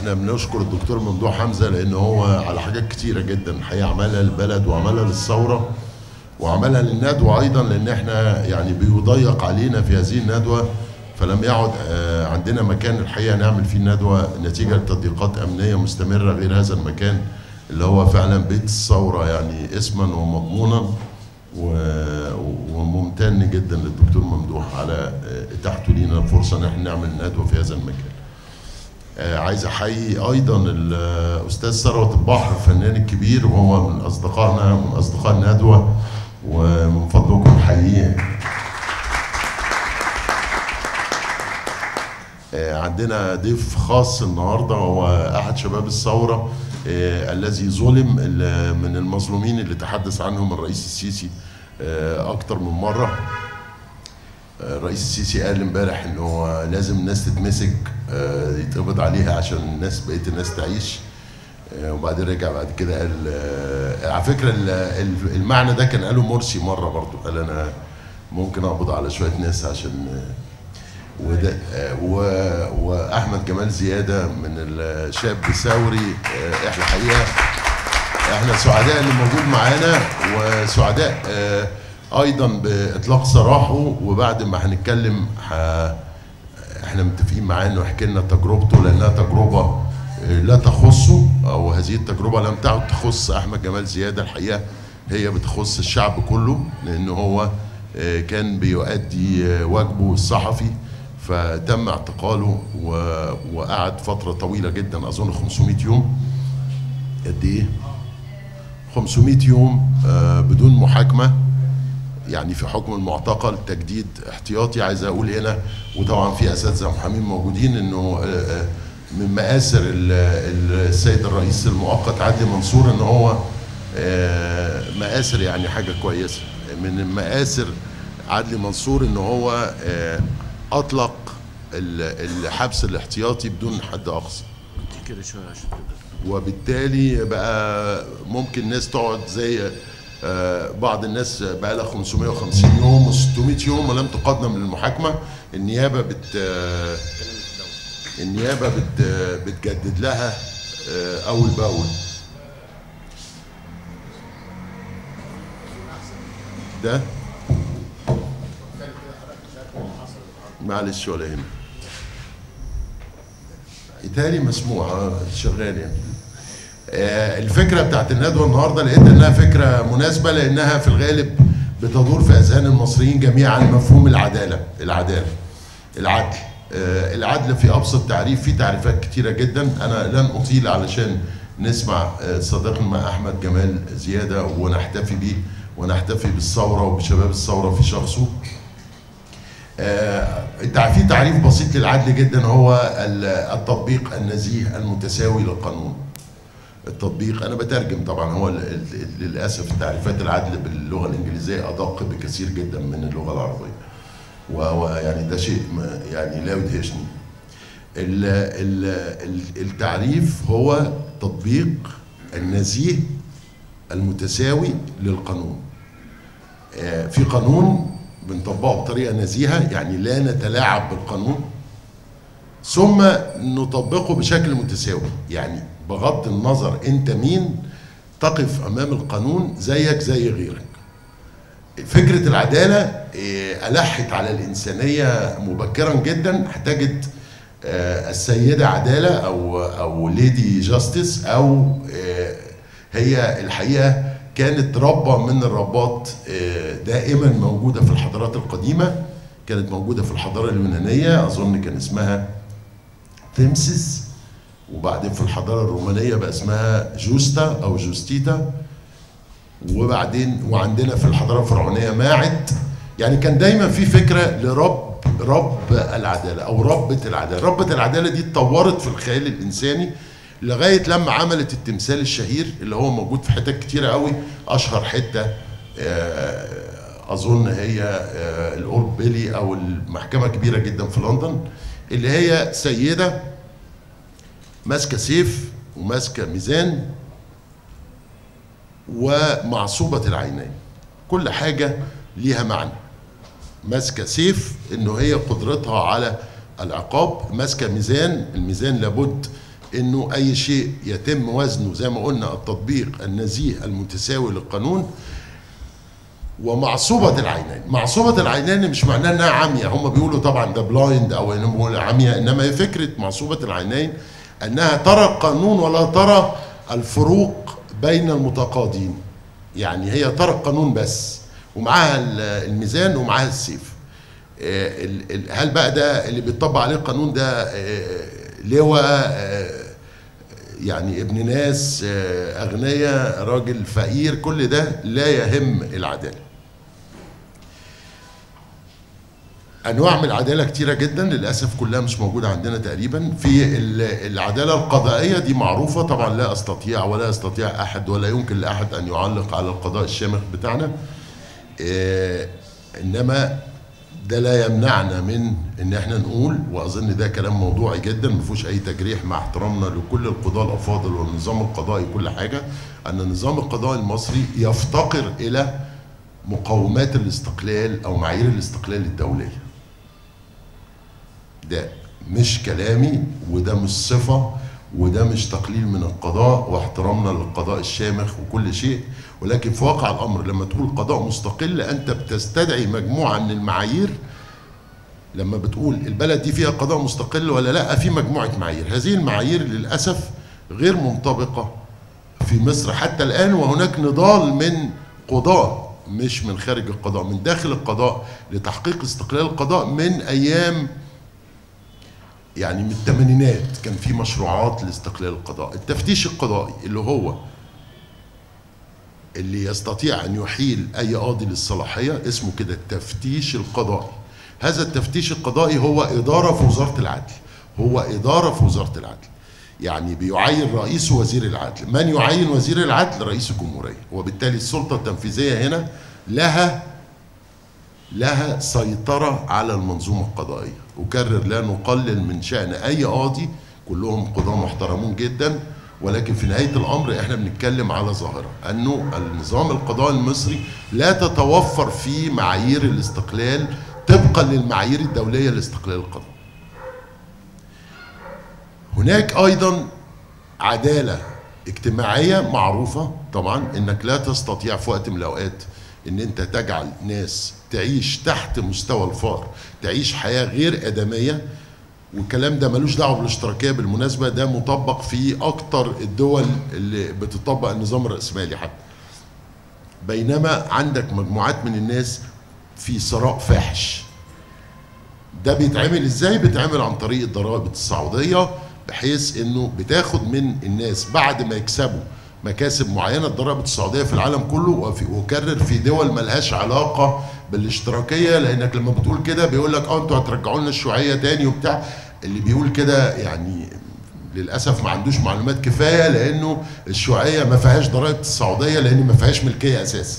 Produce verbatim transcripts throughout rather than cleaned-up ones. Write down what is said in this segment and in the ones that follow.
احنا بنشكر الدكتور ممدوح حمزه لان هو على حاجات كتيره جدا الحقيقه عملها للبلد وعملها للثوره وعملها للندوه ايضا، لان احنا يعني بيضيق علينا في هذه الندوه، فلم يعد عندنا مكان الحقيقه نعمل فيه الندوه نتيجه لتضييقات امنيه مستمره غير هذا المكان اللي هو فعلا بيت الثوره يعني اسما ومضمونا. وممتن جدا للدكتور ممدوح على اتاحته لينا الفرصه ان احنا نعمل ندوه في هذا المكان. عايز احيي ايضا الاستاذ ثروت البحر الفنان الكبير وهو من اصدقائنا من اصدقاء الندوه، ومن فضلكم حييه. عندنا ضيف خاص النهارده هو احد شباب الثوره الذي ظلم من المظلومين اللي تحدث عنهم الرئيس السيسي اكتر من مره. الرئيس السيسي قال امبارح انه لازم الناس تتمسك يتقبض عليها عشان الناس بقيه الناس تعيش، وبعدين رجع بعد كده قال على فكره المعنى ده كان قاله مرسي مره برضه، قال انا ممكن اقبض على شويه ناس عشان وده. واحمد جمال زياده من الشاب الثوري، احنا حقيقه احنا سعداء اللي موجود معانا، وسعداء ايضا باطلاق سراحه. وبعد ما هنتكلم احنا متفقين معاه انه يحكي لنا تجربته لانها تجربه لا تخصه، او هذه التجربه لم تعد تخص احمد جمال زياده، الحقيقه هي بتخص الشعب كله، لانه هو كان بيؤدي واجبه الصحفي فتم اعتقاله وقعد فتره طويله جدا، اظن خمسمائة يوم. قد ايه؟ خمسمائة يوم بدون محاكمه، يعني في حكم المعتقل تجديد احتياطي. عايز اقول هنا وطبعا في اساتذه محامين موجودين انه من مآثر السيد الرئيس المؤقت عدلي منصور ان هو مآثر يعني حاجه كويسه، من مآثر عدلي منصور ان هو اطلق الحبس الاحتياطي بدون حد اقصى كده شويه عشان وبالتالي بقى ممكن ناس تقعد زي بعض الناس بقى لها خمسمائة وخمسين يوم وستمائة يوم ولم تقدم للمحاكمه. النيابه بت النيابه بت بتجدد لها اول باول. ده معلش ولا هنا إيطالي مسموع شغال يعني. الفكره بتاعت الندوه النهارده لقيت انها فكره مناسبه، لانها في الغالب بتدور في اذهان المصريين جميعا مفهوم العداله. العداله العدل العدل في ابسط تعريف، في تعريفات كتيره جدا، انا لن اطيل علشان نسمع صديقنا احمد جمال زياده ونحتفي بيه ونحتفي بالثوره وبشباب الثوره في شخصه. في تعريف بسيط للعدل جدا، هو التطبيق النزيه المتساوي للقانون. التطبيق، انا بترجم طبعا، هو للاسف تعريفات العدل باللغه الانجليزيه ادق بكثير جدا من اللغه العربيه، ويعني ده شيء يعني لا يدهشني. التعريف هو تطبيق النزيه المتساوي للقانون. في قانون بنطبقه بطريقه نزيهه، يعني لا نتلاعب بالقانون، ثم نطبقه بشكل متساوي، يعني بغض النظر انت مين تقف امام القانون زيك زي غيرك. فكره العداله الحت على الانسانيه مبكرا جدا. هتجد السيده عداله او او ليدي جاستس، او هي الحقيقه كانت ربة من الربات دائما موجودة في الحضارات القديمة. كانت موجودة في الحضارة اليونانية، أظن كان اسمها تيمسيس، وبعدين في الحضارة الرومانية بقى اسمها جوستا أو جوستيتا، وبعدين وعندنا في الحضارة الفرعونية ماعت. يعني كان دايما في فكرة لرب رب العدالة أو ربة العدالة. ربة العدالة دي اتطورت في الخيال الإنساني لغايه لما عملت التمثال الشهير اللي هو موجود في حتت كتيره قوي. اشهر حته اظن هي الاولد بيلي او المحكمه كبيره جدا في لندن، اللي هي سيده ماسكه سيف وماسكه ميزان ومعصوبه العينين، كل حاجه ليها معنى. ماسكه سيف انه هي قدرتها على العقاب، ماسكه ميزان، الميزان لابد انه اي شيء يتم وزنه زي ما قلنا التطبيق النزيه المتساوي للقانون. ومعصوبة العينين، معصوبة العينين مش معناه انها عمية، هم بيقولوا طبعا ده بلايند او انهم عمية، انما هي فكرة معصوبة العينين انها ترى القانون ولا ترى الفروق بين المتقاضين. يعني هي ترى القانون بس ومعاها الميزان ومعاها السيف. هل بقى ده اللي بيطبق عليه القانون ده لواء يعني ابن ناس اغنياء راجل فقير، كل ده لا يهم العداله. انواع من العداله كتيره جدا للاسف كلها مش موجوده عندنا تقريبا. في العداله القضائيه دي معروفه طبعا، لا استطيع ولا يستطيع احد ولا يمكن لاحد ان يعلق على القضاء الشامخ بتاعنا. انما ده لا يمنعنا من ان احنا نقول، واظن ده كلام موضوعي جدا ما فيهوش اي تجريح مع احترامنا لكل القضاة الافاضل والنظام القضائي كل حاجه، ان النظام القضائي المصري يفتقر الى مقومات الاستقلال او معايير الاستقلال الدوليه. ده مش كلامي وده مش صفه وده مش تقليل من القضاء واحترامنا للقضاء الشامخ وكل شيء، ولكن في واقع الامر لما تقول قضاء مستقل انت بتستدعي مجموعه من المعايير. لما بتقول البلد دي فيها قضاء مستقل ولا لا، في مجموعه معايير، هذه المعايير للاسف غير منطبقه في مصر حتى الان، وهناك نضال من قضاة مش من خارج القضاء، من داخل القضاء لتحقيق استقلال القضاء من ايام يعني من الثمانينات. كان في مشروعات لاستقلال القضاء. التفتيش القضائي اللي هو اللي يستطيع ان يحيل اي قاضي للصلاحيه اسمه كده التفتيش القضائي. هذا التفتيش القضائي هو اداره في وزاره العدل، هو اداره في وزاره العدل. يعني بيعين رئيس وزير العدل، من يعين وزير العدل؟ رئيس الجمهوريه، وبالتالي السلطه التنفيذيه هنا لها لها سيطره على المنظومه القضائيه. اكرر لا نقلل من شان اي قاضي، كلهم قضاه محترمون جدا، ولكن في نهايه الامر احنا بنتكلم على ظاهره انه النظام القضائي المصري لا تتوفر فيه معايير الاستقلال طبقا للمعايير الدوليه لاستقلال القضاء. هناك ايضا عداله اجتماعيه معروفه طبعا، انك لا تستطيع في وقت من الاوقات ان انت تجعل ناس تعيش تحت مستوى الفقر، تعيش حياه غير ادميه. والكلام ده ملوش دعوه بالاشتراكيه بالمناسبه، ده مطبق في اكتر الدول اللي بتطبق النظام الرأسمالي حتى. بينما عندك مجموعات من الناس في ثراء فاحش. ده بيتعمل ازاي؟ بيتعمل عن طريق الضرائب التصاعديه، بحيث انه بتاخد من الناس بعد ما يكسبوا مكاسب معينه. الضرائب التصاعديه في العالم كله، وكرر في دول ملهاش علاقه بالاشتراكيه، لانك لما بتقول كده بيقول لك اه انتوا هترجعوا لنا الشيوعيه تاني وبتاع. اللي بيقول كده يعني للاسف ما عندوش معلومات كفايه، لانه الشيوعيه ما فيهاش ضرائب تصاعديه لان ما فيهاش ملكيه اساسا.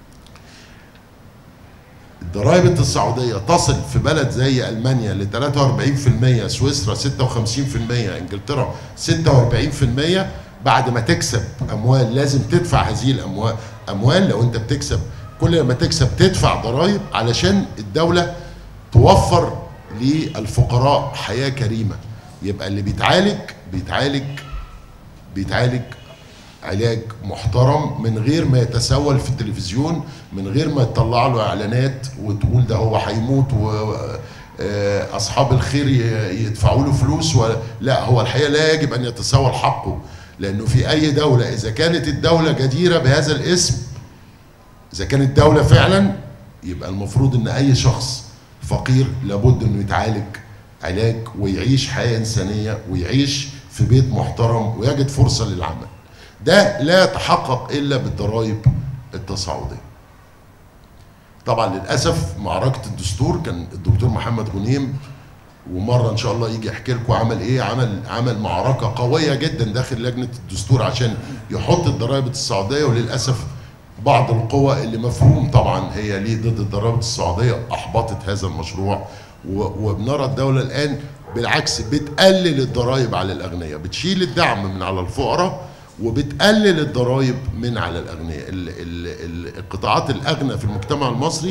الضرائب التصاعديه تصل في بلد زي المانيا ل ثلاثة وأربعين بالمئة، سويسرا ستة وخمسين بالمئة، انجلترا ستة وأربعين بالمئة. بعد ما تكسب اموال لازم تدفع هذه الاموال اموال لو انت بتكسب، كل ما تكسب تدفع ضرائب علشان الدوله توفر للفقراء حياه كريمه. يبقى اللي بيتعالج بيتعالج بيتعالج علاج محترم من غير ما يتسول في التلفزيون، من غير ما يطلع له اعلانات وتقول ده هو هيموت واصحاب الخير يدفعوا له فلوس. لا، هو الحقيقه لا يجب ان يتسول حقه، لانه في اي دوله اذا كانت الدوله جديره بهذا الاسم، اذا كانت دوله فعلا، يبقى المفروض ان اي شخص فقير لابد انه يتعالج علاج ويعيش حياه انسانيه ويعيش في بيت محترم ويجد فرصه للعمل. ده لا يتحقق الا بالضرائب التصاعديه. طبعا للاسف معركه الدستور كان الدكتور محمد غنيم، ومره ان شاء الله يجي يحكي لكم عمل ايه، عمل عمل معركه قويه جدا داخل لجنه الدستور عشان يحط الضرائب التصاعديه، وللاسف بعض القوى اللي مفهوم طبعا هي ليه ضد الضرائب التصاعديه احبطت هذا المشروع. وبنرى الدوله الان بالعكس بتقلل الضرائب على الاغنياء، بتشيل الدعم من على الفقراء وبتقلل الضرائب من على الاغنياء. القطاعات الاغنى في المجتمع المصري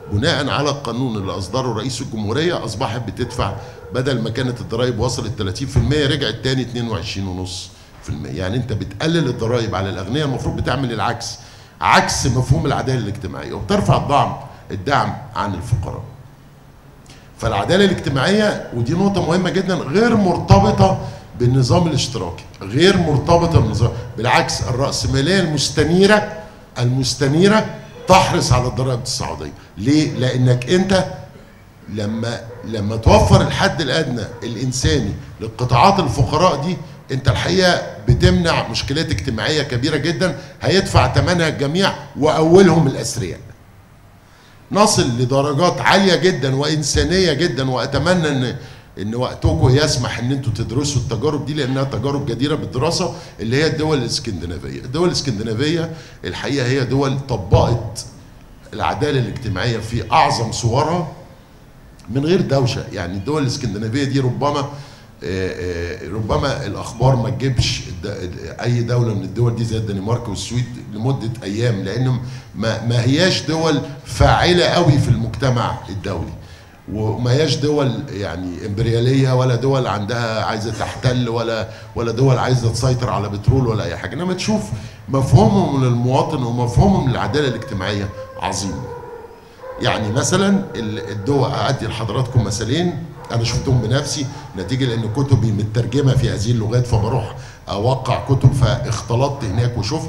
بناء على القانون اللي اصدره رئيس الجمهوريه اصبحت بتدفع بدل ما كانت الضرائب وصلت ثلاثين في المية رجعت تاني اثنين وعشرين فاصلة خمسة في المية. يعني انت بتقلل الضرائب على الاغنياء، المفروض بتعمل العكس، عكس مفهوم العداله الاجتماعيه، وبترفع الدعم الدعم عن الفقراء. فالعداله الاجتماعيه، ودي نقطه مهمه جدا، غير مرتبطه بالنظام الاشتراكي، غير مرتبطه بالنظام، بالعكس الراسماليه المستنيره المستنيره تحرص على الضرائب التصاعديه. ليه؟ لانك انت لما لما توفر الحد الادنى الانساني للقطاعات الفقراء دي، انت الحقيقه بتمنع مشكلات اجتماعيه كبيره جدا هيدفع ثمنها الجميع واولهم الاثرياء. نصل لدرجات عاليه جدا وانسانيه جدا، واتمنى ان ان وقتكم يسمح ان انتم تدرسوا التجارب دي لانها تجارب جديره بالدراسه، اللي هي الدول الاسكندنافيه. الدول الاسكندنافيه الحقيقه هي دول طبقت العداله الاجتماعيه في اعظم صورها من غير دوشه. يعني الدول الاسكندنافيه دي ربما ربما الاخبار ما تجيبش اي دوله من الدول دي زي الدنمارك والسويد لمده ايام، لان ما, ما هياش دول فاعله قوي في المجتمع الدولي، وما هياش دول يعني امبرياليه، ولا دول عندها عايزه تحتل، ولا ولا دول عايزه تسيطر على بترول ولا اي حاجه. انما تشوف مفهومهم للمواطن ومفهومهم للعداله الاجتماعيه عظيم. يعني مثلا الدول، ادي لحضراتكم مثالين انا شفتهم بنفسي نتيجه لان كتبي مترجمه في هذه اللغات، فبروح اوقع كتب فاختلطت هناك وشفت.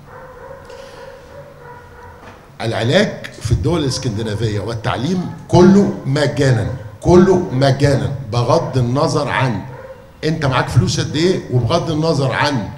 العلاج في الدول الاسكندنافيه والتعليم كله مجانا، كله مجانا، بغض النظر عن انت معاك فلوس قد ايه، وبغض النظر عن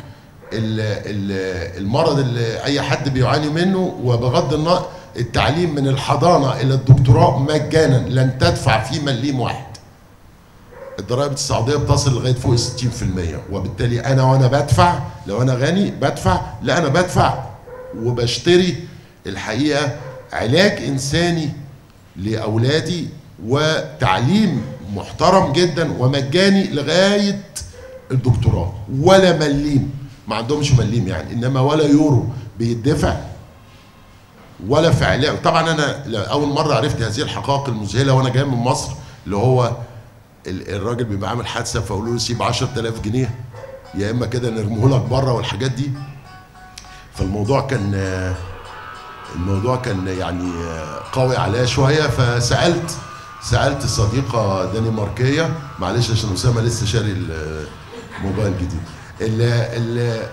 المرض اللي اي حد بيعاني منه، وبغض النظر التعليم من الحضانه الى الدكتوراه مجانا، لن تدفع فيه مليم واحد. الضرائب التصاعديه بتصل لغايه فوق ستين في المية، وبالتالي انا وانا بدفع، لو انا غني بدفع، لا انا بدفع وبشتري الحقيقه علاج انساني لاولادي وتعليم محترم جدا ومجاني لغايه الدكتوراه، ولا مليم، ما عندهمش مليم يعني، انما ولا يورو بيدفع ولا في علاج. طبعا انا اول مره عرفت هذه الحقائق المذهله وانا جاي من مصر، اللي هو الراجل بيبقى عامل حادثه فاقول له سيب عشرة آلاف جنيه يا اما كده نرميه لك بره والحاجات دي. فالموضوع كان الموضوع كان يعني قوي عليا شويه، فسالت سالت صديقه دنماركيه، معلش عشان اسامه لسه شاري الموبايل جديد، اللي, اللي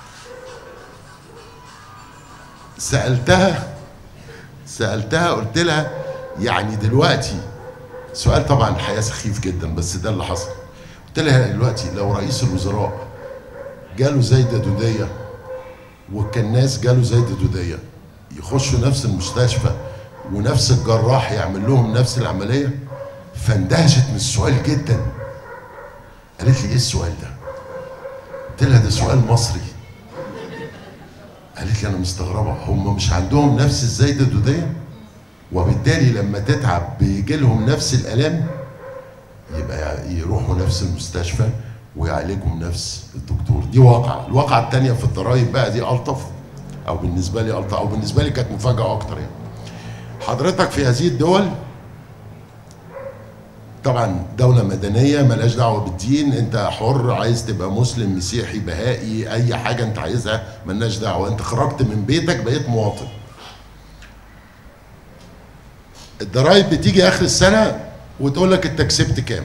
سالتها سالتها قلت لها يعني دلوقتي سؤال طبعا الحقيقه سخيف جدا بس ده اللي حصل. قلت لها دلوقتي لو رئيس الوزراء جاله زايده دوديه والكناس جاله زايده دوديه، يخشوا نفس المستشفى ونفس الجراح يعمل لهم نفس العمليه؟ فاندهشت من السؤال جدا. قالت لي ايه السؤال ده؟ قلت لها ده سؤال مصري. قالت لي انا مستغربه، هم مش عندهم نفس الزايده الدوديه؟ وبالتالي لما تتعب بيجي لهم نفس الالام، يبقى يروحوا نفس المستشفى ويعالجهم نفس الدكتور. دي واقعه. الواقعه الثانيه في الضرايب بقى دي الطف، او بالنسبه لي الطف، او بالنسبه لي كانت مفاجاه اكتر. يعني حضرتك في هذه الدول طبعا دوله مدنيه ملهاش دعوه بالدين، انت حر، عايز تبقى مسلم مسيحي بهائي اي حاجه انت عايزها ملناش دعوه، انت خرجت من بيتك بقيت مواطن. الضرايب بتيجي اخر السنه وتقول لك انت كسبت كام،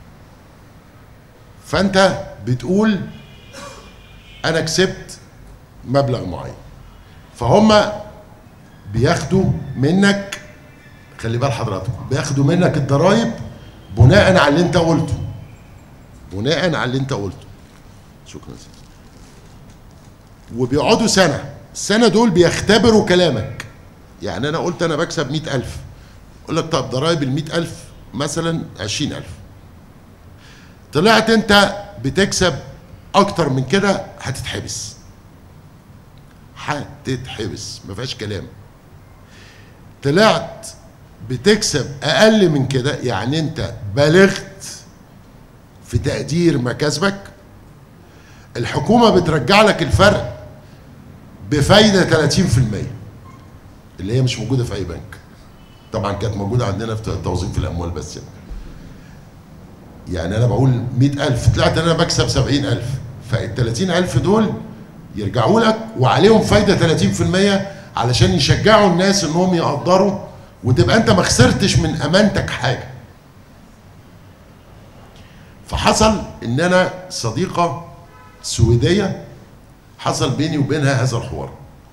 فانت بتقول انا كسبت مبلغ معين، فهم بياخدوا منك، خلي بال حضراتكم، بياخدوا منك الضرايب بناء على اللي انت قلته، بناء على اللي انت قلته. شكرا سيدي. وبيقعدوا سنه، السنه دول بيختبروا كلامك. يعني انا قلت انا بكسب مئة ألف، يقول لك طب ضرايب ال مئة ألف مثلا عشرين ألف، طلعت انت بتكسب اكتر من كده هتتحبس، هتتحبس ما فيهاش كلام. طلعت بتكسب اقل من كده، يعني انت بالغت في تقدير مكاسبك، الحكومه بترجع لك الفرق بفايده ثلاثين في المية اللي هي مش موجوده في اي بنك. طبعا كانت موجوده عندنا في توظيف الاموال بس يعني. يعني انا بقول مئة ألف طلعت انا بكسب سبعين ألف، فال ثلاثين ألف دول يرجعوا لك وعليهم فايده ثلاثين في المية علشان يشجعوا الناس انهم يقدروا، وتبقى انت ما خسرتش من امانتك حاجه. فحصل ان انا صديقه سويديه حصل بيني وبينها هذا الحوار،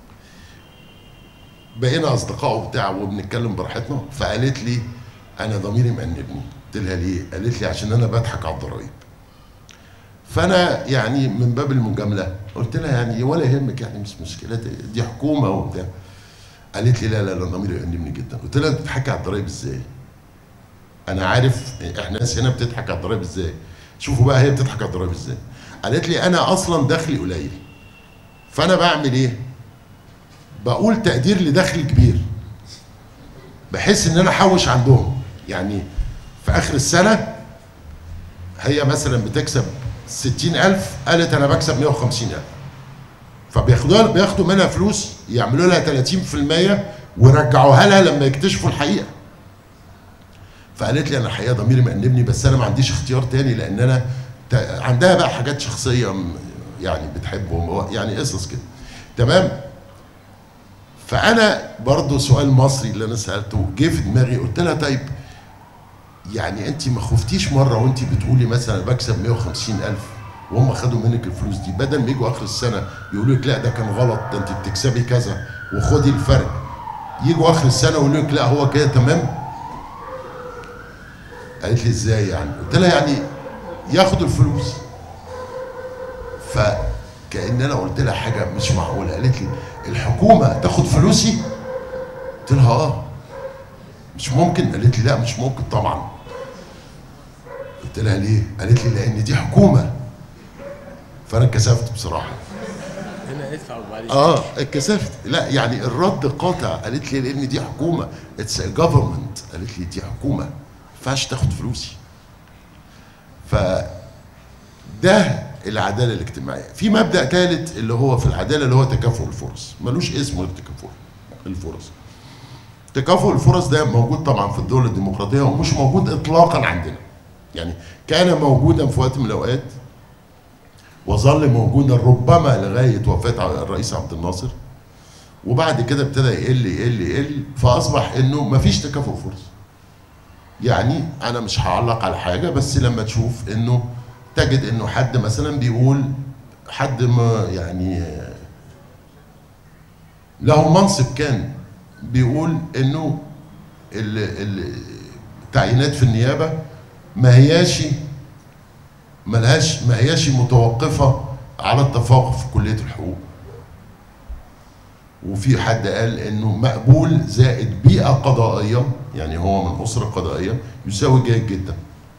بقينا اصدقاء وبتاع وبنتكلم براحتنا، فقالت لي انا ضميري مأنبني. قلت لها ليه؟ قالت لي عشان انا بضحك على الضرايب. فانا يعني من باب المجامله قلت لها يعني ولا يهمك يعني مش مشكله دي حكومه وبتاع. قالت لي لا لا لا ضميري يأنبني جدا. قلت لها بتضحكي على الضرايب ازاي؟ انا عارف احنا ناس هنا بتضحك على الضرايب ازاي. شوفوا بقى هي بتضحك على الضرايب ازاي. قالت لي انا اصلا دخلي قليل، فانا بعمل ايه؟ بقول تقدير لدخل كبير بحيث ان انا احوش عندهم. يعني في اخر السنه هي مثلا بتكسب ستين ألف، قالت انا بكسب مئة وخمسين ألف، فبياخدوها بياخدوا منها فلوس يعملوا لها ثلاثين في المية ويرجعوها لها لما يكتشفوا الحقيقه. فقالت لي انا الحقيقه ضميري مأنبني بس انا ما عنديش اختيار تاني، لان انا عندها بقى حاجات شخصيه يعني بتحبهم يعني قصص كده. تمام؟ فانا برضو سؤال مصري اللي انا سالته جه في دماغي، قلت لها طيب يعني انت ما خفتيش مره وانت بتقولي مثلا بكسب مئة وخمسين ألف وهم خدوا منك الفلوس دي، بدل ما يجوا اخر السنه يقولوا لك لا ده كان غلط ده انت بتكسبي كذا وخدي الفرق، يجوا اخر السنه يقولوا لك لا هو كده تمام؟ قالت لي ازاي يعني؟ قلت لها يعني ياخدوا الفلوس. فكأن انا قلت لها حاجه مش معقوله. قالت لي الحكومه تاخد فلوسي؟ قلت لها اه مش ممكن. قالت لي لا مش ممكن طبعا. قلت لها ليه؟ قالت لي لان دي حكومه. فانا اتكسفت بصراحه. هنا ادفع وبعدين اه اتكسفت. لا يعني الرد قاطع. قالت لي لان دي حكومه اتس جفرمنت. قالت لي دي حكومه ما ينفعش تاخد فلوسي. ف ده العداله الاجتماعيه. في مبدا ثالث اللي هو في العداله اللي هو تكافؤ الفرص، ملوش اسم غير تكافؤ الفرص. تكافؤ الفرص ده موجود طبعا في الدول الديمقراطيه ومش موجود اطلاقا عندنا. يعني كان موجودا في وقت من الاوقات وظل موجودا ربما لغايه وفاه الرئيس عبد الناصر، وبعد كده ابتدى يقل يقل يقل فاصبح انه مفيش تكافؤ فرص. يعني انا مش هعلق على حاجه، بس لما تشوف انه تجد انه حد مثلا بيقول حد ما يعني له منصب كان بيقول انه التعيينات في النيابه ما هياش ملهاش ما هياش متوقفه على التفوق في كليه الحقوق. وفي حد قال انه مقبول زائد بيئه قضائيه، يعني هو من اسره قضائيه، يساوي جيد جدا.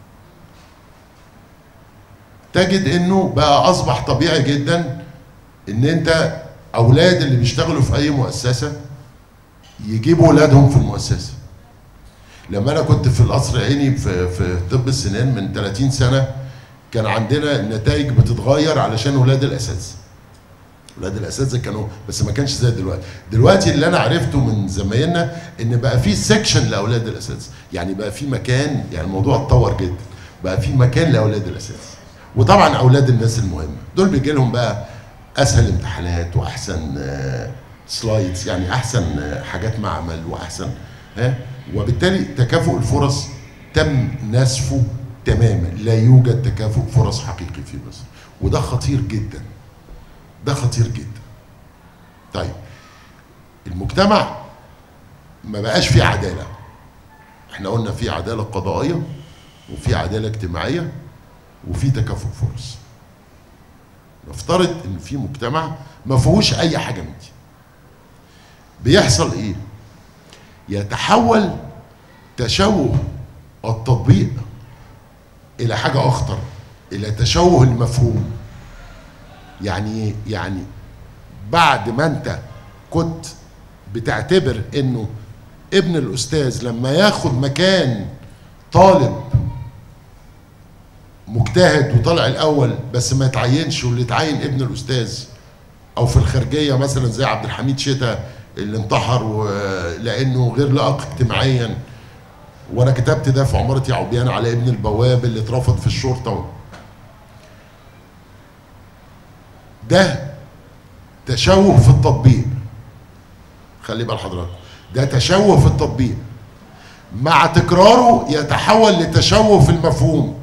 تجد انه بقى اصبح طبيعي جدا ان انت اولاد اللي بيشتغلوا في اي مؤسسه يجيبوا اولادهم في المؤسسه. لما انا كنت في القصر العيني في في طب السنان من ثلاثين سنه كان عندنا النتائج بتتغير علشان اولاد الاساتذه. اولاد الاساتذه كانوا بس ما كانش زي دلوقتي. دلوقتي اللي انا عرفته من زمايلنا ان بقى في سيكشن لاولاد الاساتذه، يعني بقى في مكان، يعني الموضوع اتطور جدا، بقى في مكان لاولاد الاساتذه. وطبعا اولاد الناس المهمه دول بيجي لهم بقى اسهل امتحانات واحسن سلايدز، يعني احسن حاجات معمل واحسن ها، وبالتالي تكافؤ الفرص تم نسفه تماما. لا يوجد تكافؤ فرص حقيقي في مصر، وده خطير جدا. ده خطير جدا. طيب المجتمع ما بقاش فيه عداله. احنا قلنا في عداله قضائيه وفي عداله اجتماعيه وفي تكافؤ فرص. نفترض ان في مجتمع ما فيهوش اي حاجه من دي. بيحصل ايه؟ يتحول تشوه التطبيق الى حاجه اخطر، الى تشوه المفهوم. يعني يعني بعد ما انت كنت بتعتبر انه ابن الاستاذ لما ياخد مكان طالب مجتهد وطلع الاول بس ما يتعينش، واللي اتعين ابن الاستاذ، او في الخارجيه مثلا زي عبد الحميد شتا اللي انتحر لانه غير لائق اجتماعيا، وانا كتبت ده في عمارة يعقوبيان على ابن البواب اللي اترفض في الشرطه. ده تشوه في التطبيق، خلي بال حضرتك، ده تشوه في التطبيق مع تكراره يتحول لتشوه في المفهوم.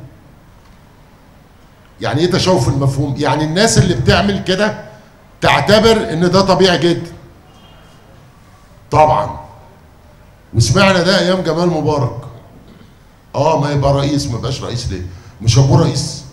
يعني ايه تشوه في المفهوم؟ يعني الناس اللي بتعمل كده تعتبر ان ده طبيعي جدا. طبعا وسمعنا ده ايام جمال مبارك. اه ما يبقى رئيس، ما يبقاش رئيس ليه؟ مش ابوه رئيس؟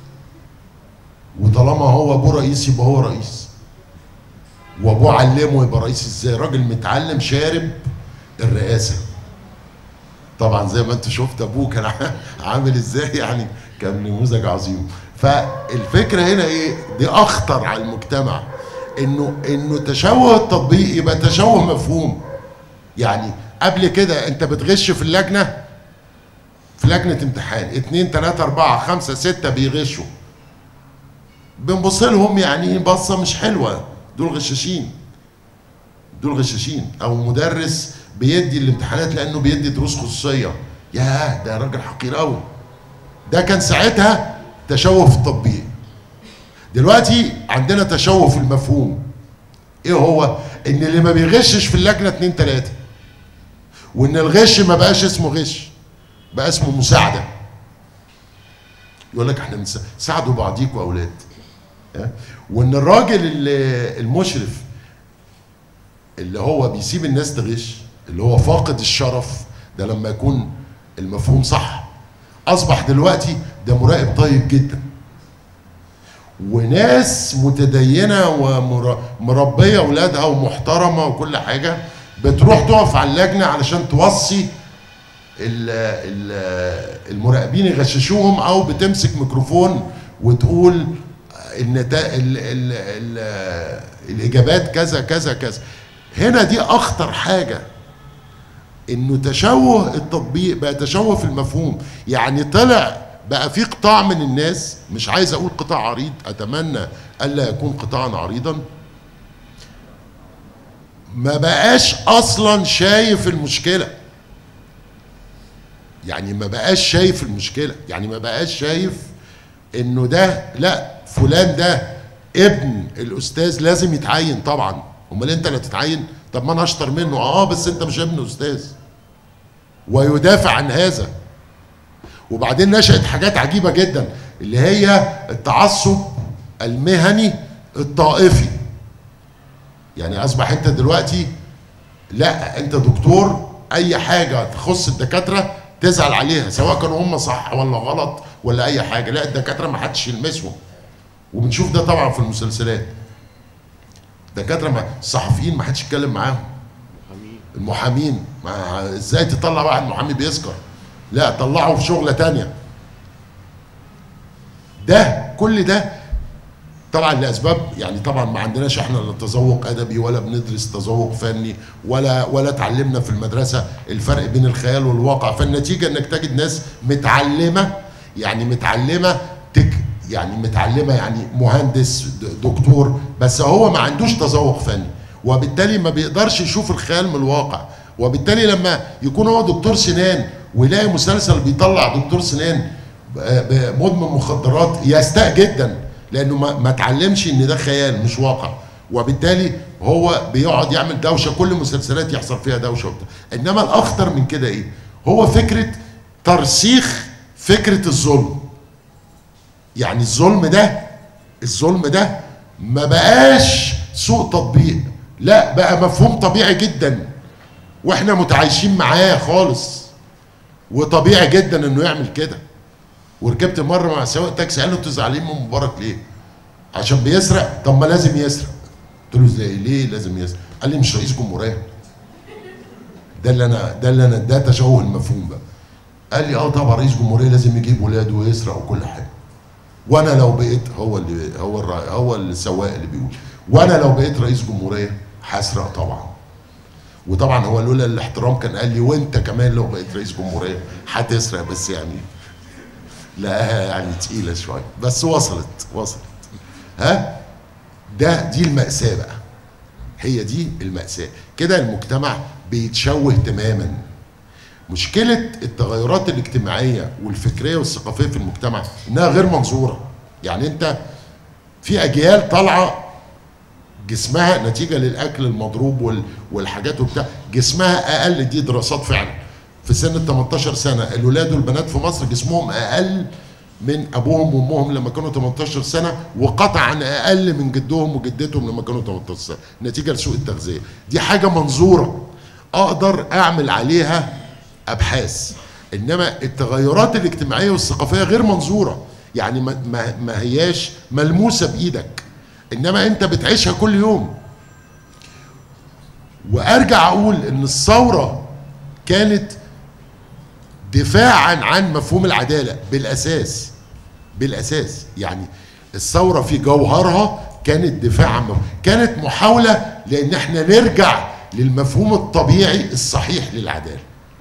وطالما هو ابوه رئيس يبقى هو رئيس. وابوه علمه يبقى رئيس ازاي؟ راجل متعلم شارب الرئاسه. طبعا زي ما انت شفت ابوه كان عامل ازاي، يعني كان نموذج عظيم. فالفكره هنا ايه؟ دي اخطر على المجتمع، انه انه تشوه التطبيق يبقى تشوه مفهوم. يعني قبل كده انت بتغش في اللجنه، في لجنه امتحان اتنين تلاته اربعه خمسه سته بيغشوا، بنبص لهم يعني بصه مش حلوه، دول غشاشين، دول غشاشين. او مدرس بيدي الامتحانات لانه بيدي دروس خصوصيه، ياه ده راجل حقير قوي. ده كان ساعتها تشوه في التطبيق. دلوقتي عندنا تشوه في المفهوم. ايه هو؟ ان اللي ما بيغشش في اللجنه اتنين تلاته، وان الغش ما بقاش اسمه غش، بقى اسمه مساعده. يقول لك احنا ساعدوا بعضيكوا اولاد. وان الراجل المشرف اللي هو بيسيب الناس تغش، اللي هو فاقد الشرف، ده لما يكون المفهوم صح، اصبح دلوقتي ده مراقب طيب جدا. وناس متدينه ومربيه اولادها ومحترمه وكل حاجه بتروح تقف على اللجنه علشان توصي المراقبين يغششوهم، او بتمسك ميكروفون وتقول النتائج ال ال ال الاجابات كذا كذا كذا. هنا دي اخطر حاجه، انه تشوه التطبيق بقى تشوه في المفهوم. يعني طلع بقى في قطاع من الناس، مش عايز اقول قطاع عريض، اتمنى الا يكون قطاعا عريضا، ما بقاش اصلا شايف المشكله. يعني ما بقاش شايف المشكله، يعني ما بقاش شايف انه ده لا فلان ده ابن الاستاذ لازم يتعين. طبعا امال انت اللي تتعين؟ طب ما انا اشطر منه. اه بس انت مش ابن استاذ. ويدافع عن هذا. وبعدين نشأت حاجات عجيبه جدا، اللي هي التعصب المهني الطائفي. يعني اصبح انت دلوقتي لا انت دكتور، اي حاجه تخص الدكاتره تزعل عليها، سواء كانوا هم صح ولا غلط ولا اي حاجه. لا الدكاتره ما حدش يلمسهم. وبنشوف ده طبعا في المسلسلات. دكاتره ما الصحفيين ما حدش يتكلم معاهم. المحامين ما ازاي تطلع واحد محامي بيسكر؟ لا طلعه في شغله تانية. ده كل ده طبعا لاسباب، يعني طبعا ما عندناش احنا لا تذوق ادبي ولا بندرس تذوق فني ولا ولا اتعلمنا في المدرسه الفرق بين الخيال والواقع. فالنتيجه انك تجد ناس متعلمه، يعني متعلمه تك يعني متعلمه يعني مهندس دكتور، بس هو ما عندوش تذوق فني، وبالتالي ما بيقدرش يشوف الخيال من الواقع. وبالتالي لما يكون هو دكتور سنان ويلاقي مسلسل بيطلع دكتور سنان مدمن مخدرات يستاء جدا، لانه ما, ما اتعلمش ان ده خيال مش واقع. وبالتالي هو بيقعد يعمل دوشه، كل المسلسلات يحصل فيها دوشه وبتاع. انما الاخطر من كده ايه؟ هو فكره ترسيخ فكره الظلم. يعني الظلم ده الظلم ده ما بقاش سوء تطبيق، لا بقى مفهوم طبيعي جدا، واحنا متعايشين معاه خالص، وطبيعي جدا انه يعمل كده. وركبت مره مع سواق تاكسي قال له انتوا زعلانين من مبارك ليه؟ عشان بيسرق؟ طب ما لازم يسرق. قلت له ازاي؟ ليه لازم يسرق؟ قال لي مش رئيس جمهوريه. ده اللي انا ده اللي انا ده تشوه المفهوم بقى. قال لي اه طبعا رئيس جمهوريه لازم يجيب ولاده ويسرق وكل حاجه. وانا لو بقيت هو اللي هو الرأي هو السواق اللي بيقول وانا لو بقيت رئيس جمهوريه هسرق طبعا. وطبعا هو لولا الاحترام كان قال لي وانت كمان لو بقيت رئيس جمهوريه هتسرق، بس يعني لقاها يعني تقيله شويه، بس وصلت وصلت. ها؟ ده دي المأساة بقى. هي دي المأساة. كده المجتمع بيتشوه تماما. مشكلة التغيرات الاجتماعية والفكرية والثقافية في المجتمع انها غير منظورة. يعني انت في اجيال طالعة جسمها نتيجة للاكل المضروب والحاجات وبتاع جسمها اقل، دي دراسات فعلا. في سن ال تمنتاشر سنة الولاد والبنات في مصر جسمهم اقل من ابوهم وامهم لما كانوا تمنتاشر سنة، وقطعا اقل من جدهم وجدتهم لما كانوا تمنتاشر سنة، نتيجة لسوء التغذية. دي حاجة منظورة اقدر اعمل عليها ابحاث. انما التغيرات الاجتماعيه والثقافيه غير منظوره، يعني ما, ما, ما هياش ملموسه بايدك، انما انت بتعيشها كل يوم. وارجع اقول ان الثوره كانت دفاعا عن مفهوم العداله بالاساس بالاساس يعني الثوره في جوهرها كانت دفاع عن مفهوم. كانت محاوله لان احنا نرجع للمفهوم الطبيعي الصحيح للعداله.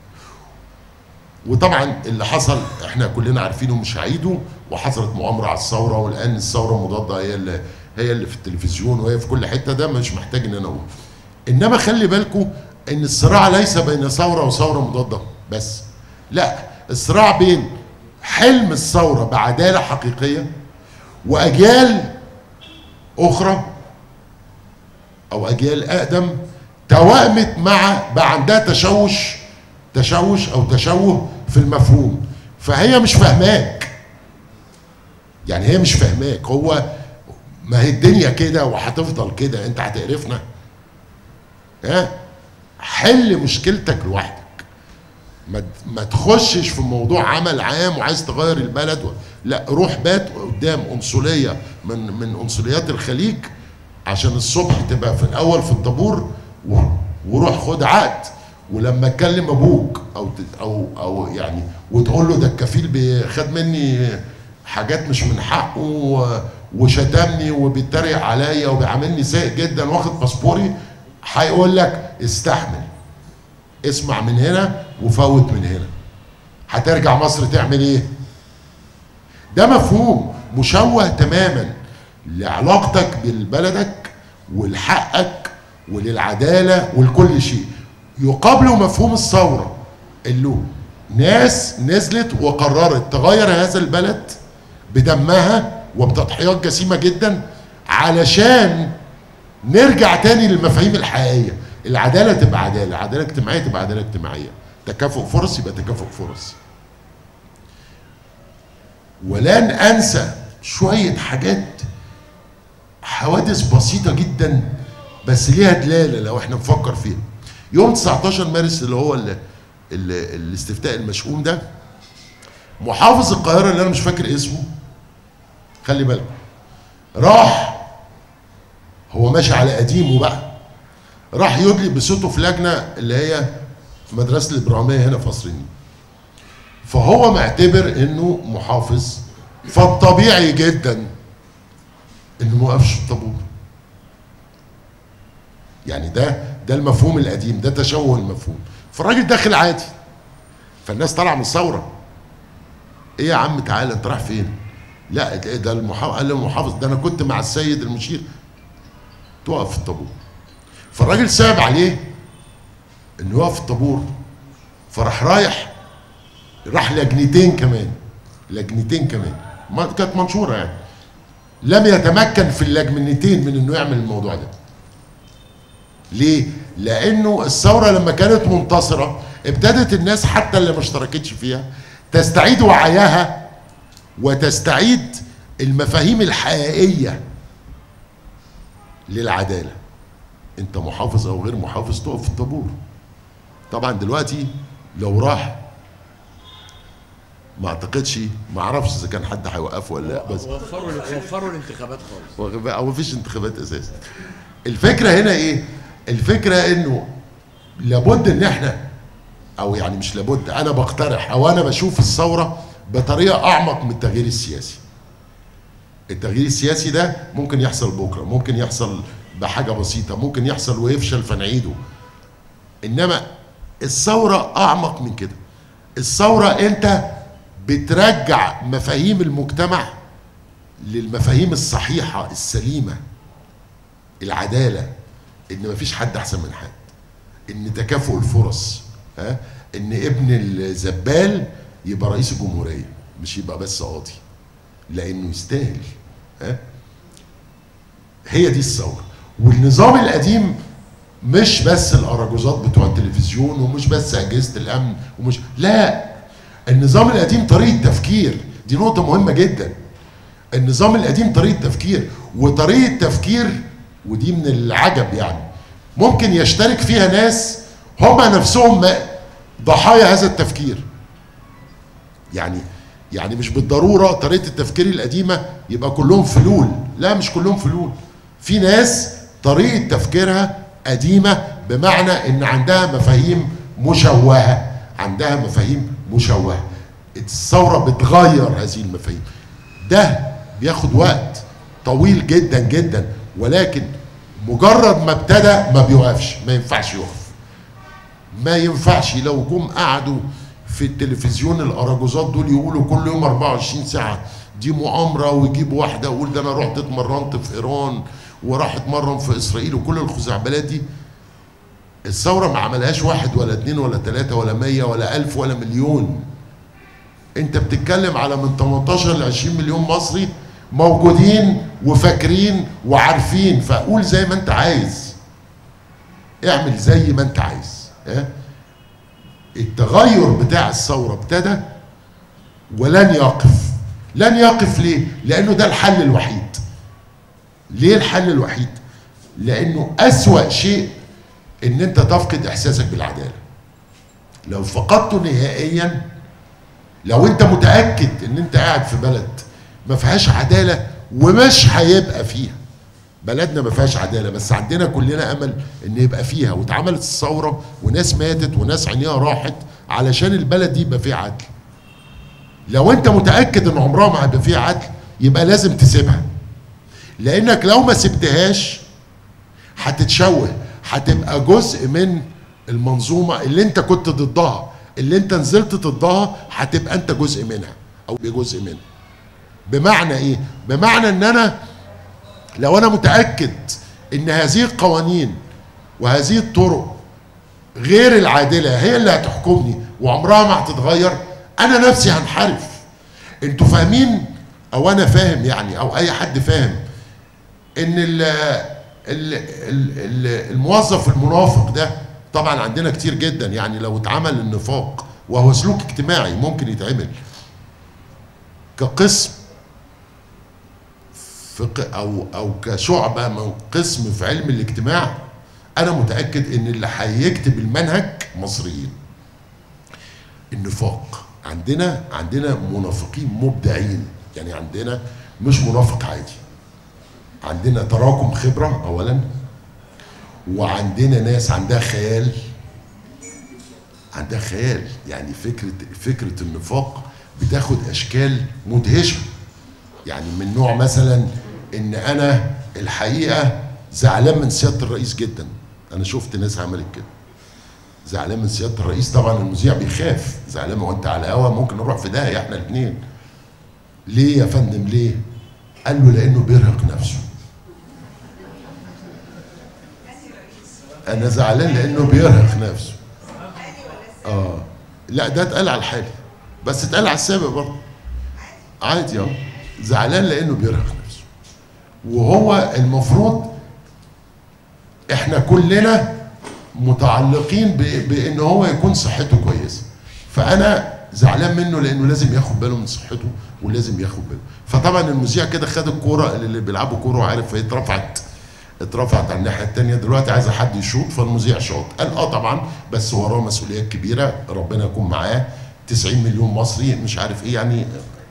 وطبعا اللي حصل احنا كلنا عارفينه مش هعيده، وحصلت مؤامره على الثوره، والان الثوره مضاده هي اللي هي اللي في التلفزيون وهي في كل حته، ده مش محتاج ان انا اقول. انما خلي بالكم ان الصراع ليس بين ثوره وثوره مضاده بس، لا، الصراع بين حلم الثوره بعداله حقيقيه واجيال اخرى او اجيال اقدم توائمت مع بقى عندها تشوش تشوش او تشوه في المفهوم، فهي مش فاهماك. يعني هي مش فاهماك، هو ما هي الدنيا كده وهتفضل كده، انت هتقرفنا؟ ها؟ حل مشكلتك لوحدك، ما ما تخشش في موضوع عمل عام وعايز تغير البلد و... لا، روح بات قدام قنصليه من من قنصليات الخليج عشان الصبح تبقى في الاول في الطابور، و... وروح خد عقد، ولما تكلم ابوك او او او يعني وتقول له ده الكفيل خد مني حاجات مش من حقه وشتمني وبيتريق عليا وبيعاملني سيء جدا واخد باسبوري، هيقول لك استحمل، اسمع من هنا وفوت من هنا. هترجع مصر تعمل ايه؟ ده مفهوم مشوه تماما لعلاقتك ببلدك ولحقك وللعداله ولكل شيء. يقابله مفهوم الثوره اللي ناس نزلت وقررت تغير هذا البلد بدمها وبتضحيات جسيمه جدا علشان نرجع تاني للمفاهيم الحقيقيه. العداله تبقى عداله، العداله الاجتماعيه تبقى عداله اجتماعيه، تكافؤ فرص يبقى تكافؤ فرص. ولن انسى شويه حاجات، حوادث بسيطه جدا بس ليها دلاله لو احنا نفكر فيها. يوم تسعتاشر مارس اللي هو ال ال الاستفتاء المشؤوم ده، محافظ القاهره اللي انا مش فاكر اسمه، خلي بالك، راح هو ماشي على قديمه بقى، راح يدلي بصوته في لجنه اللي هي في مدرسه الابراهيميه هنا في قصر النيل. فهو معتبر انه محافظ، فالطبيعي جدا انه ما وقفش في الطابور. يعني ده ده المفهوم القديم، ده تشوه المفهوم. فالراجل داخل عادي، فالناس طالعه من الثوره، ايه يا عم تعالى انت رايح فين؟ لا ده المحافظ، قال له المحافظ ده انا كنت مع السيد المشير. توقف في الطابور. فالراجل صعب عليه انه يقف في الطابور، فراح رايح راح لجنتين كمان، لجنتين كمان، ما كانت منشوره يعني. لم يتمكن في اللجنتين من انه يعمل الموضوع ده. ليه؟ لانه الثوره لما كانت منتصره ابتدت الناس حتى اللي ما اشتركتش فيها تستعيد وعيها وتستعيد المفاهيم الحقيقيه للعداله. انت محافظ او غير محافظ تقف في الطابور. طبعا دلوقتي لو راح ما اعتقدش، ما اعرفش اذا كان حد هيوقفه ولا لا، بس وفروا وفروا الانتخابات خالص، او مفيش انتخابات اساسا. الفكره هنا ايه؟ الفكره انه لابد ان احنا، او يعني مش لابد، انا بقترح او انا بشوف الثوره بطريقه اعمق من التغيير السياسي. التغيير السياسي ده ممكن يحصل بكره، ممكن يحصل بحاجه بسيطه، ممكن يحصل ويفشل فنعيده. انما الثوره اعمق من كده. الثوره انت بترجع مفاهيم المجتمع للمفاهيم الصحيحه السليمه، العداله، ان مفيش حد احسن من حد، ان تكافؤ الفرص، ها، ان ابن الزبال يبقى رئيس الجمهوريه مش يبقى بس قاضي، لانه يستاهل. ها، هي دي الثوره. والنظام القديم مش بس الاراجوزات بتوع التلفزيون، ومش بس اجهزه الامن، ومش لا، النظام القديم طريقه تفكير، دي نقطه مهمه جدا. النظام القديم طريقه تفكير، وطريقه تفكير، ودي من العجب يعني، ممكن يشترك فيها ناس هم نفسهم ضحايا هذا التفكير. يعني يعني مش بالضروره طريقه التفكير القديمه يبقى كلهم فلول، لا مش كلهم فلول. في ناس طريقه تفكيرها قديمه، بمعنى ان عندها مفاهيم مشوهه، عندها مفاهيم مشوهه. الثوره بتغير هذه المفاهيم. ده بياخد وقت طويل جدا جدا، ولكن مجرد ما ابتدى ما بيوقفش، ما ينفعش يقف. ما ينفعش لو جم قعدوا في التلفزيون الاراجوزات دول يقولوا كل يوم أربعة وعشرين ساعه دي مؤامره، ويجيبوا واحده يقول ده انا رحت اتمرنت في ايران وراح اتمرن في اسرائيل، وكل الخزعبلات دي. الثوره ما عملهاش واحد ولا اتنين ولا تلاته ولا مية ولا ألف ولا مليون. انت بتتكلم على من تمنتاشر ل عشرين مليون مصري موجودين وفاكرين وعارفين، فقول زي ما انت عايز، اعمل زي ما انت عايز. اه؟ التغير بتاع الثوره ابتدى ولن يقف. لن يقف ليه؟ لانه ده الحل الوحيد. ليه الحل الوحيد؟ لانه اسوأ شيء ان انت تفقد احساسك بالعداله. لو فقدته نهائيا، لو انت متاكد ان انت قاعد في بلد ما فيهاش عداله، ومش هيبقى فيها، بلدنا ما فيهاش عداله بس عندنا كلنا امل ان يبقى فيها، واتعملت الثوره وناس ماتت وناس عينيها راحت علشان البلد دي يبقى فيها عدل. لو انت متاكد ان عمرها ما هيبقى فيها عدل، يبقى لازم تسيبها، لانك لو ما سبتهاش هتتشوه، هتبقى جزء من المنظومه اللي انت كنت ضدها، اللي انت نزلت ضدها هتبقى انت جزء منها او بجزء منها. بمعنى ايه؟ بمعنى ان انا لو انا متاكد ان هذه القوانين وهذه الطرق غير العادله هي اللي هتحكمني وعمرها ما هتتغير، انا نفسي هنحرف. انتوا فاهمين او انا فاهم يعني، او اي حد فاهم، ان ال ال ال الموظف المنافق ده طبعا عندنا كتير جدا. يعني لو اتعمل النفاق، وهو سلوك اجتماعي ممكن يتعمل كقسم في او او كشعبه من قسم في علم الاجتماع، انا متاكد ان اللي هيكتب المنهج مصريين. النفاق عندنا عندنا منافقين مبدعين، يعني عندنا مش منافق عادي، عندنا تراكم خبره اولا، وعندنا ناس عندها خيال، عندها خيال. يعني فكره فكره النفاق بتاخد اشكال مدهشه، يعني من نوع مثلا ان انا الحقيقه زعلان من سياده الرئيس جدا. انا شفت ناس عملت كده، زعلان من سياده الرئيس. طبعا المذيع بيخاف، زعلان ما هو انت على الهوا ممكن نروح في داهيه احنا الاثنين. ليه يا فندم ليه؟ قال له لانه بيرهق نفسه. انا زعلان لانه بيرهق نفسه. اه لا ده اتقال على الحالي، بس اتقال على السابق برضه عادي اهو. زعلان لانه بيرهق نفسه، وهو المفروض احنا كلنا متعلقين بان هو يكون صحته كويسه، فانا زعلان منه لانه لازم ياخد باله من صحته ولازم ياخد باله. فطبعا المذيع كده خد الكوره اللي بيلعبوا كوره وعارف، فهي اترفعت اترفعت على الناحيه الثانيه، دلوقتي عايزه حد يشوط، فالمذيع شاط. قال اه طبعا، بس وراه مسؤوليات كبيره، ربنا يكون معاه، تسعين مليون مصري مش عارف ايه يعني.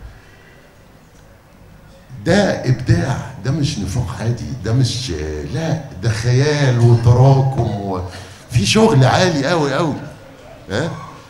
ده ابداع، ده مش نفاق عادي، ده مش لا ده خيال وتراكم وفي شغل عالي قوي قوي. ها؟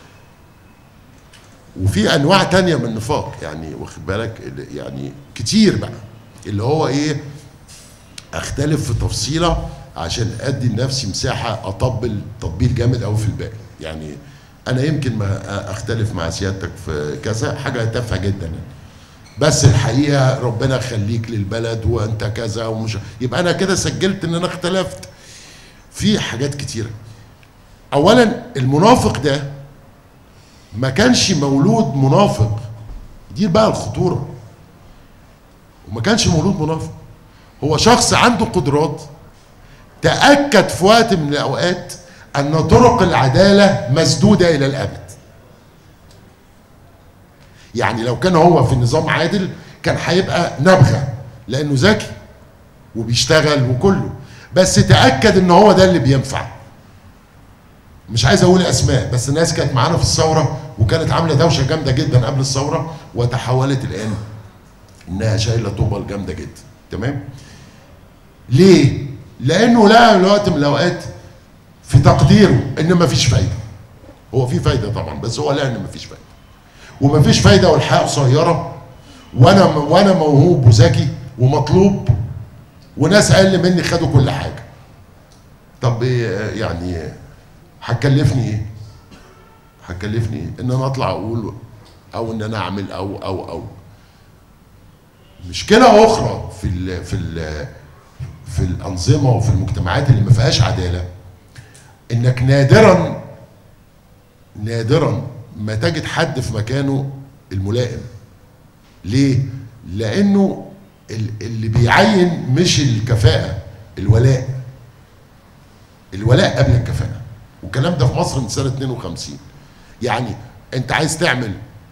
وفي انواع تانية من النفاق، يعني واخد بالك، يعني كتير بقى، اللي هو ايه، اختلف في تفصيله عشان ادي لنفسي مساحه اطبل تطبيل جامد قوي في الباقي. يعني انا يمكن ما اختلف مع سيادتك في كذا حاجه تافهه جدا، بس الحقيقه ربنا يخليك للبلد وانت كذا ومش، يبقى انا كده سجلت ان انا اختلفت. في حاجات كتيره. اولا المنافق ده ما كانش مولود منافق، دي بقى الخطوره، وما كانش مولود منافق، هو شخص عنده قدرات تاكد في وقت من الاوقات ان طرق العداله مسدوده الى الابد. يعني لو كان هو في نظام عادل كان هيبقى نبغه، لانه ذكي وبيشتغل وكله، بس تاكد ان هو ده اللي بينفع. مش عايز اقول اسماء، بس الناس كانت معانا في الثوره وكانت عامله دوشه جامده جدا قبل الثوره، وتحولت الان انها شايله طوبه جامده جدا. تمام؟ ليه؟ لانه لقى وقت من الاوقات في تقديره ان مفيش فايده. هو في فايده طبعا، بس هو لقى ان مفيش فايده. ومفيش فايده والحياه قصيره، وانا وانا موهوب وذكي ومطلوب، وناس اقل مني خدوا كل حاجه. طب إيه يعني هتكلفني ايه؟ هتكلفني ايه؟ ان انا اطلع اقول او ان انا اعمل او او او مشكله اخرى في ال في ال في الانظمه وفي المجتمعات اللي ما فيهاش عداله، انك نادرا نادرا ما تجد حد في مكانه الملائم. ليه؟ لانه اللي بيعين مش الكفاءه، الولاء. الولاء قبل الكفاءه، والكلام ده في مصر من سنه اتنين وخمسين. يعني انت عايز تعمل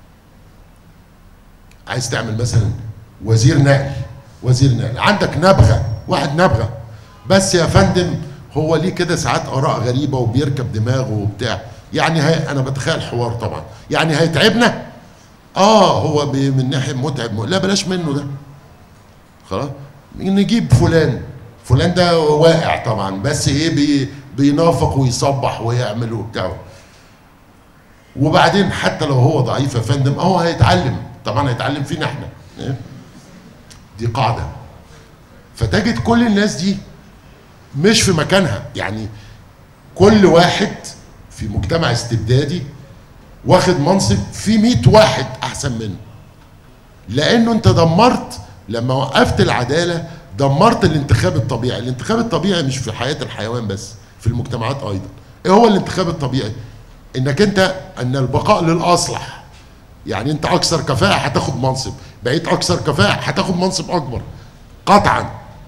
عايز تعمل مثلا وزير نقل، وزير نقل عندك نبغه، واحد نبغه بس يا فندم، هو ليه كده ساعات اراء غريبه وبيركب دماغه وبتاع، يعني هي انا بتخيل حوار طبعا، يعني هيتعبنا؟ اه هو من ناحيه متعب، لا بلاش منه ده، خلاص نجيب فلان. فلان ده واقع طبعا، بس ايه بي بينافق ويصبح ويعمل وبتاع، وبعدين حتى لو هو ضعيف يا فندم اهو هيتعلم، طبعا هيتعلم فينا احنا. دي قاعده. فتجد كل الناس دي مش في مكانها، يعني كل واحد في مجتمع استبدادي واخد منصب في مئة واحد احسن منه، لانه انت دمرت لما وقفت العداله، دمرت الانتخاب الطبيعي. الانتخاب الطبيعي مش في حياه الحيوان بس، في المجتمعات ايضا. ايه هو الانتخاب الطبيعي؟ انك انت ان البقاء للاصلح، يعني انت اكثر كفاءه هتاخد منصب، بقيت اكثر كفاءه هتاخد منصب اكبر قطعا.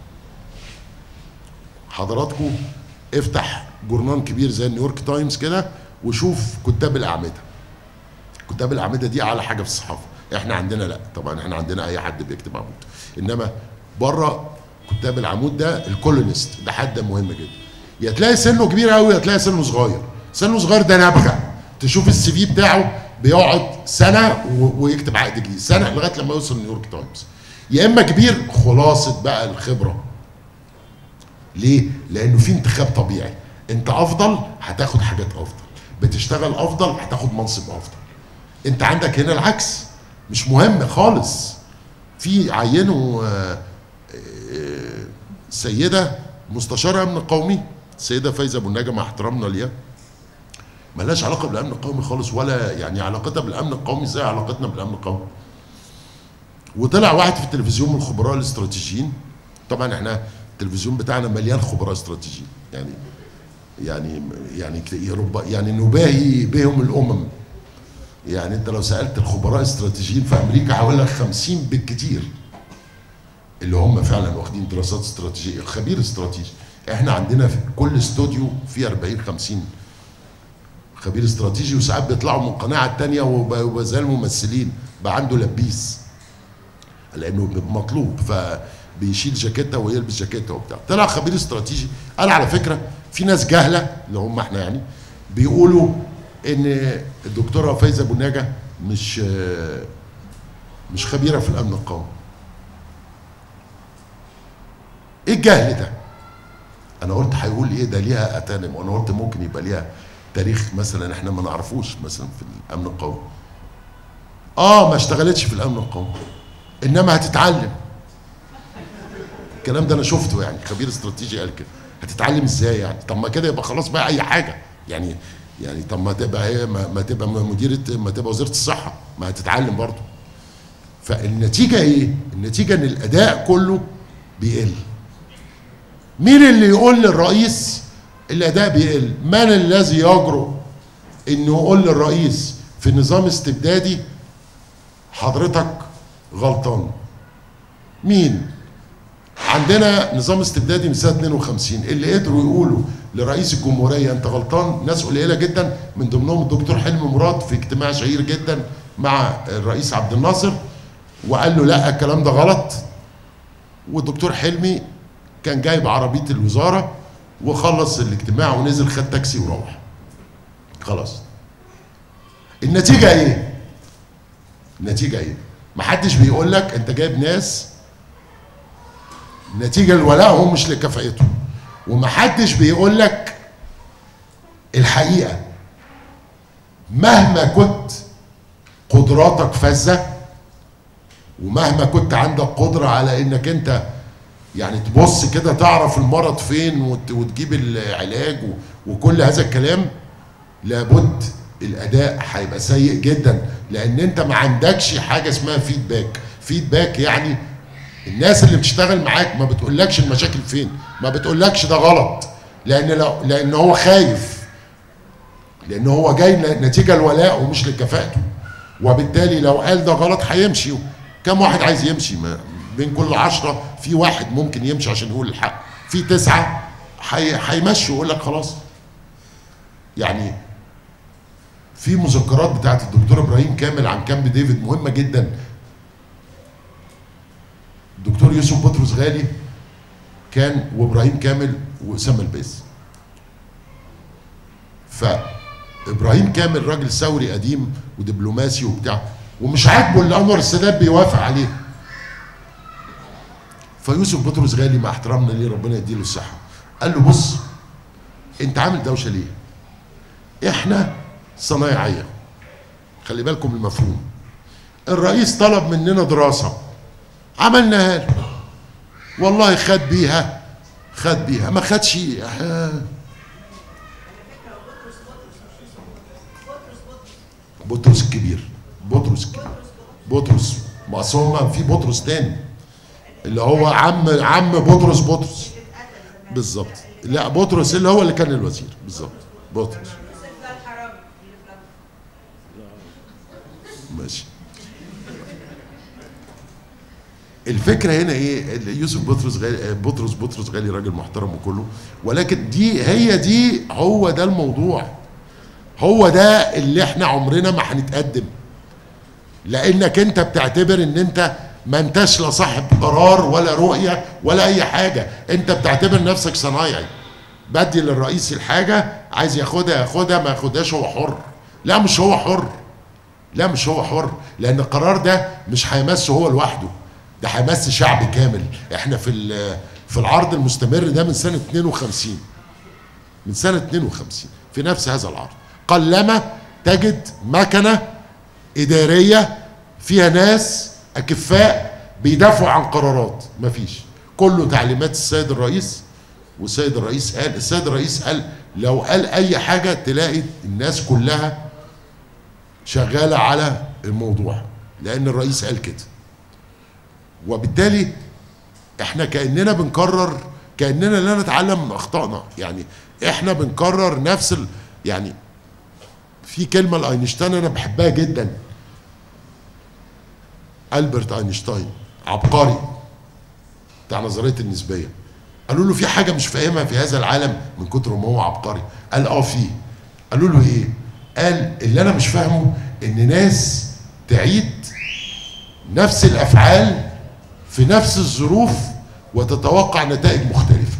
حضراتكم افتح جورنال كبير زي نيويورك تايمز كده وشوف كتاب الاعمده. كتاب الاعمده دي اعلى حاجه في الصحافه، احنا عندنا لا طبعا، احنا عندنا اي حد بيكتب عمود، انما بره كتاب العمود ده الكولونيست ده حد مهم جدا. يا تلاقي سنه كبير قوي يا تلاقي سنه صغير. سنه صغير ده نبغه، تشوف السي في بتاعه بيقعد سنه ويكتب عقد جديد، سنه لغايه لما يوصل نيويورك تايمز. يا اما كبير خلاصه بقى الخبره. ليه؟ لانه في انتخاب طبيعي، انت افضل هتاخد حاجات افضل، بتشتغل افضل هتاخد منصب افضل. انت عندك هنا العكس، مش مهم خالص. في عينوا سيده مستشاره امن قومي، السيده فايزه ابو النجا، مع احترامنا ليها، مالهاش علاقه بالامن القومي خالص، ولا يعني علاقتها بالامن القومي زي علاقتنا بالامن القومي. وطلع واحد في التلفزيون من الخبراء الاستراتيجيين، طبعا احنا التلفزيون بتاعنا مليان خبراء استراتيجيين، يعني يعني يعني يعني نباهي بهم الامم. يعني انت لو سالت الخبراء الاستراتيجيين في امريكا هقول لك خمسين بالكتير اللي هم فعلا واخدين دراسات استراتيجيه، خبير استراتيجي. احنا عندنا في كل استوديو فيه أربعين خمسين خبير استراتيجي، وساعات بيطلعوا من قناعه الثانيه وبقى زي الممثلين، بقى عنده لبيس لانه مطلوب، فبيشيل جاكيته ويلبس جاكيته وبتاع. طلع خبير استراتيجي قال على فكره في ناس جهله اللي هم احنا يعني بيقولوا ان الدكتوره فايزه ابو النجا مش مش خبيره في الامن القومي. ايه الجهل ده؟ انا قلت هيقول ايه ده ليها اتانم، وانا قلت ممكن يبقى ليها تاريخ مثلا احنا ما نعرفوش مثلا في الامن القومي. اه ما اشتغلتش في الامن القومي انما هتتعلم. الكلام ده انا شفته، يعني خبير استراتيجي قال كده. هتتعلم ازاي يعني؟ طب ما كده يبقى خلاص بقى اي حاجه يعني يعني طب ما تبقى هي ما تبقى مديره، ما تبقى وزيره الصحه، ما هتتعلم برضه. فالنتيجه ايه؟ النتيجه ان الاداء كله بيقل. مين اللي يقول للرئيس الاداء بيقل. من الذي يجرؤ انه يقول للرئيس في نظام استبدادي حضرتك غلطان؟ مين؟ عندنا نظام استبدادي من سنه اتنين وخمسين، اللي قدروا يقولوا لرئيس الجمهوريه انت غلطان ناس قليله جدا، من ضمنهم الدكتور حلمي مراد في اجتماع شهير جدا مع الرئيس عبد الناصر، وقال له لا الكلام ده غلط. والدكتور حلمي كان جايب عربيه الوزاره وخلص الاجتماع ونزل خد تاكسي وروح. خلاص. النتيجه ايه؟ النتيجه ايه؟ محدش بيقول لك انت جايب ناس نتيجه لولائهم مش لكفاءتهم، ومحدش بيقول لك الحقيقه. مهما كنت قدراتك فذه، ومهما كنت عندك قدره على انك انت يعني تبص كده تعرف المرض فين وتجيب العلاج وكل هذا الكلام، لابد الاداء هيبقى سيء جدا، لان انت ما عندكش حاجه اسمها فيدباك. فيدباك يعني الناس اللي بتشتغل معاك ما بتقولكش المشاكل فين، ما بتقولكش ده غلط، لان لو لان هو خايف، لان هو جاي نتيجه لولائه ومش لكفاءته، وبالتالي لو قال ده غلط هيمشي. كم واحد عايز يمشي؟ ما بين كل عشرة في واحد ممكن يمشي عشان يقول الحق، في تسعة هيمشوا ويقول لك خلاص. يعني في مذكرات بتاعت الدكتور ابراهيم كامل عن كامب ديفيد مهمه جدا. الدكتور يوسف بطرس غالي كان وابراهيم كامل واسامه الباز. فابراهيم كامل راجل ثوري قديم ودبلوماسي وبتاع، ومش عاجبه اللي انور السادات بيوافق عليه. فيوسف بطرس غالي مع احترامنا ليه ربنا يديله الصحه قال له بص انت عامل دوشه ليه؟ احنا صنايعيه، خلي بالكم المفهوم. الرئيس طلب مننا دراسه عملناها له، والله خد بيها خد بيها ما خدش. بطرس الكبير، بطرس الكبير، بطرس، ما اصل هما في بطرس تاني اللي هو عم عم بطرس بطرس بالظبط. لا بطرس اللي هو اللي كان الوزير بالظبط، بطرس. ماشي. الفكره هنا ايه؟ يوسف بطرس غالي، بطرس بطرس غالي راجل محترم وكله، ولكن دي هي دي هو ده الموضوع، هو ده اللي احنا عمرنا ما هنتقدم، لانك انت بتعتبر ان انت ما انتش لا صاحب قرار ولا رؤيه ولا اي حاجه، انت بتعتبر نفسك صنايعي بدي للرئيس الحاجه عايز ياخدها ياخدها ما ياخدهاش هو حر. لا مش هو حر، لا مش هو حر، لان القرار ده مش هيمسه هو لوحده، ده هيمس شعب كامل. احنا في في العرض المستمر ده من سنه اتنين وخمسين، من سنه اتنين وخمسين في نفس هذا العرض قلما تجد مكنه اداريه فيها ناس اكفاء بيدافعوا عن قرارات، مفيش، كله تعليمات السيد الرئيس. والسيد الرئيس قال، السيد الرئيس قال لو قال اي حاجه تلاقي الناس كلها شغاله على الموضوع، لان الرئيس قال كده. وبالتالي احنا كاننا بنكرر، كاننا لا نتعلم من اخطائنا، يعني احنا بنكرر نفس ال... يعني في كلمه لاينشتاين انا بحبها جدا، ألبرت أينشتاين عبقري بتاع نظريه النسبيه، قالوا له في حاجه مش فاهمها في هذا العالم من كتر ما هو عبقري، قال اه في. قالوا له ايه؟ قال اللي انا مش فاهمه ان ناس تعيد نفس الافعال في نفس الظروف وتتوقع نتائج مختلفه.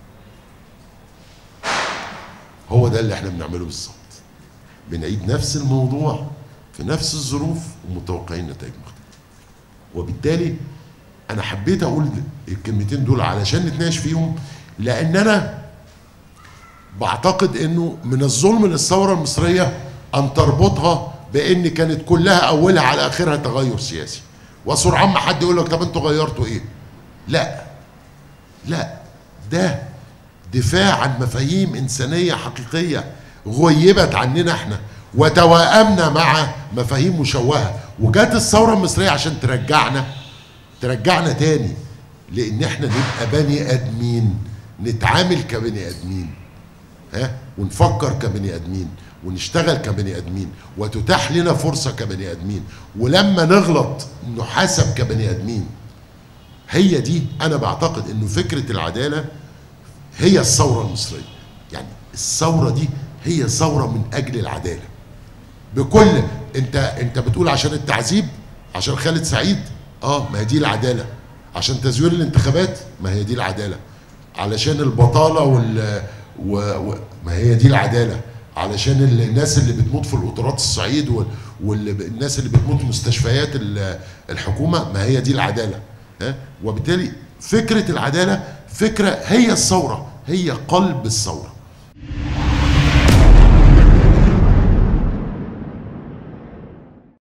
هو ده اللي احنا بنعمله بالظبط، بنعيد نفس الموضوع في نفس الظروف ومتوقعين نتائج مختلفه. وبالتالي انا حبيت اقول الكلمتين دول علشان نتناقش فيهم، لان انا بعتقد انه من الظلم للثوره المصريه ان تربطها بان كانت كلها اولها على اخرها تغير سياسي، وسرعان ما حد يقول لك طب انتوا غيرتوا ايه؟ لا لا، ده دفاع عن مفاهيم انسانيه حقيقيه غيبت عننا احنا وتوائمنا مع مفاهيم مشوهه، وجات الثوره المصريه عشان ترجعنا ترجعنا تاني لان احنا نبقى بني ادمين، نتعامل كبني ادمين. ها ونفكر كبني ادمين ونشتغل كبني ادمين وتتاح لنا فرصه كبني ادمين، ولما نغلط نحاسب كبني ادمين. هي دي انا بعتقد انه فكره العداله هي الثوره المصريه. يعني الثوره دي هي ثوره من اجل العداله بكل. انت انت بتقول عشان التعذيب، عشان خالد سعيد، اه ما هي دي العداله. عشان تزوير الانتخابات، ما هي دي العداله. علشان البطاله وال و... و... ما هي دي العداله. علشان الناس اللي بتموت في القطارات الصعيد وال... والناس اللي بتموت في مستشفيات الحكومه، ما هي دي العداله. ها؟ وبالتالي فكره العداله فكره هي الثوره، هي قلب الثوره.